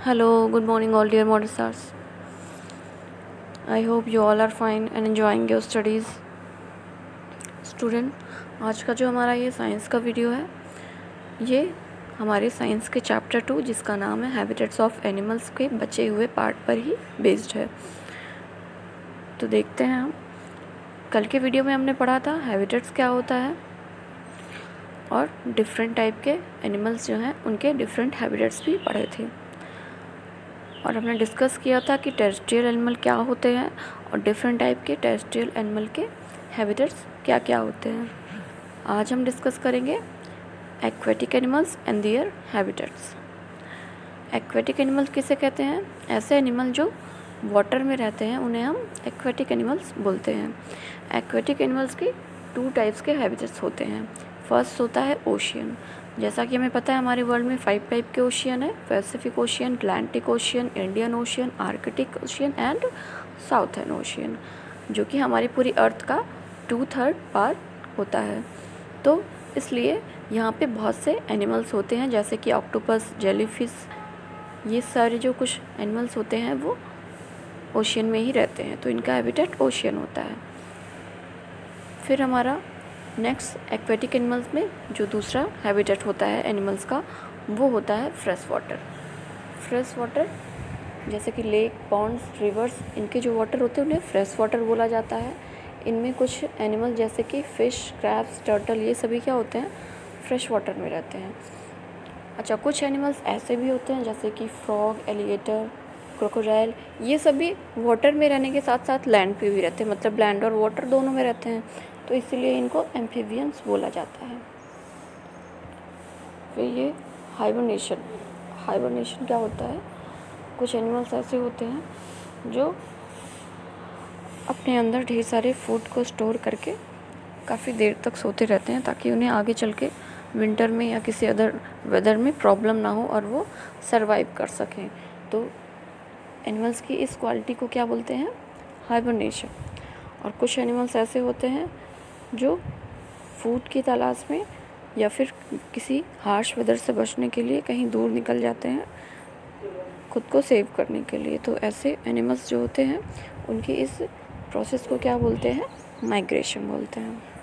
Hello, good morning, all dear model stars. I hope you all are fine and enjoying your studies. Student, आज का जो हमारा ये science का video है, ये हमारे साइंस के चैप्टर 2 जिसका नाम है हैबिटेट्स ऑफ एनिमल्स के बचे हुए पार्ट पर ही बेस्ड है। तो देखते हैं हम। कल के वीडियो में हमने पढ़ा था हैबिटेट्स क्या होता है और डिफरेंट टाइप के एनिमल्स जो हैं उनके डिफरेंट हैबिटेट्स भी पढ़े थे, और हमने डिस्कस किया था कि टेरेस्ट्रियल एनिमल क्या होते हैं और डिफरेंट टाइप के टेरेस्ट्रियल एनिमल के हैबिटेट्स क्या क्या होते हैं। आज हम डिस्कस करेंगे aquatic animals and their habitats. Aquatic animals किसे कहते हैं? ऐसे एनिमल जो वाटर में रहते हैं उन्हें हम एक्वेटिक एनिमल्स बोलते हैं। एक्वेटिक एनिमल्स की 2 टाइप्स के हैबिटेट्स होते हैं। फर्स्ट होता है ओशियन। जैसा कि हमें पता है हमारे वर्ल्ड में 5 टाइप के ओशियन है: Pacific Ocean, Atlantic Ocean, Indian Ocean, Arctic Ocean and Southern Ocean, जो कि हमारी पूरी अर्थ का 2/3 पार्ट होता है। तो इसलिए यहाँ पे बहुत से एनिमल्स होते हैं, जैसे कि ऑक्टोपस, जेलीफिश, ये सारे जो कुछ एनिमल्स होते हैं वो ओशियन में ही रहते हैं, तो इनका हैबिटेट ओशियन होता है। फिर हमारा नेक्स्ट एक्वेटिक एनिमल्स में जो दूसरा हैबिटेट होता है एनिमल्स का, वो होता है फ्रेश वाटर। फ्रेश वाटर जैसे कि लेक, पॉन्ड्स, रिवर्स, इनके जो वाटर होते हैं उन्हें फ्रेश वाटर बोला जाता है। इनमें कुछ एनिमल जैसे कि फ़िश, क्रैब्स, टर्टल, ये सभी क्या होते हैं? फ्रेश वाटर में रहते हैं। अच्छा, कुछ एनिमल्स ऐसे भी होते हैं जैसे कि फ्रॉग, एलिगेटर, क्रोकोडाइल, ये सभी वाटर में रहने के साथ साथ लैंड पे भी रहते हैं, मतलब लैंड और वाटर दोनों में रहते हैं, तो इसीलिए इनको एम्फीबियंस बोला जाता है। फिर ये हाइबरनेशन। हाइबरनेशन क्या होता है? कुछ एनिमल्स ऐसे होते हैं जो अपने अंदर ढेर सारे फूड को स्टोर करके काफ़ी देर तक सोते रहते हैं, ताकि उन्हें आगे चल के विंटर में या किसी अदर वेदर में प्रॉब्लम ना हो और वो सरवाइव कर सकें। तो एनिमल्स की इस क्वालिटी को क्या बोलते हैं? हाइबरनेशन। और कुछ एनिमल्स ऐसे होते हैं जो फूड की तलाश में या फिर किसी हार्श वेदर से बचने के लिए कहीं दूर निकल जाते हैं खुद को सेव करने के लिए। तो ऐसे एनिमल्स जो होते हैं उनकी इस प्रोसेस को क्या बोलते हैं? माइग्रेशन बोलते हैं।